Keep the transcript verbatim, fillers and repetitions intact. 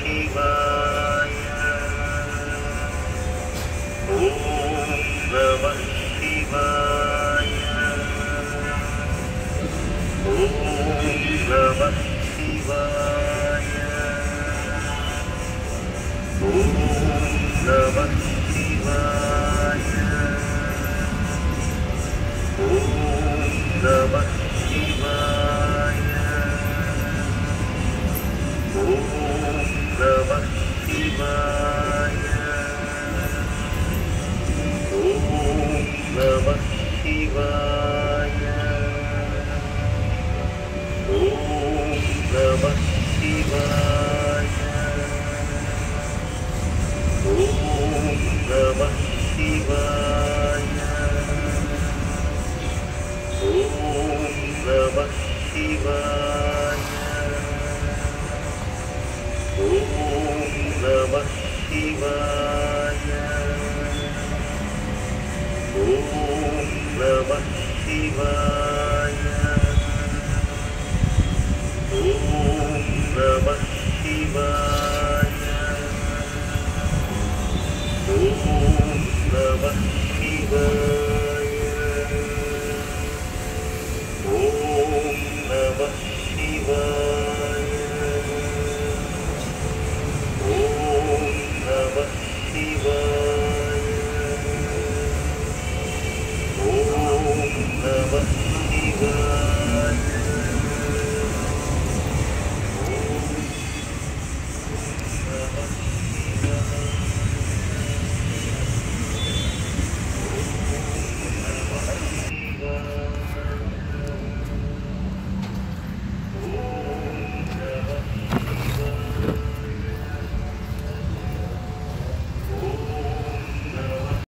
ಶಿವಾಯ. ಓಂ ನಮಃ ಶಿವಾಯ. ಓಂ ನಮಃ ಶಿವಾಯ. ಓಂ ನಮಃ ಶಿವಾಯ. ಓಂ ನಮಃ ಶಿವಾಯ. ಓಂ ನಮಃ ಶಿವಾಯ. ಓಂ ನಮಃ ಶಿವಾಯ. ಓಂ ನಮಃ ಶಿವಾಯ. ಓಂ ನಮಃ ಶಿವಾಯ. ಓಂ ನಮಃ ಶಿವಾಯ. ಓಂ ನಮಃ ಶಿವಾಯ. ಓಂ ನಮಃ ಶಿವಾಯ. ಓಂ ನಮಃ ಶಿವಾಯ. ಓಂ ನಮಃ ಶಿವಾಯ. ಓಂ ನಮಃ ಶಿವಾಯ. ಓಂ ನಮಃ ಶಿವಾಯ. ಓಂ ನಮಃ ಶಿವಾಯ.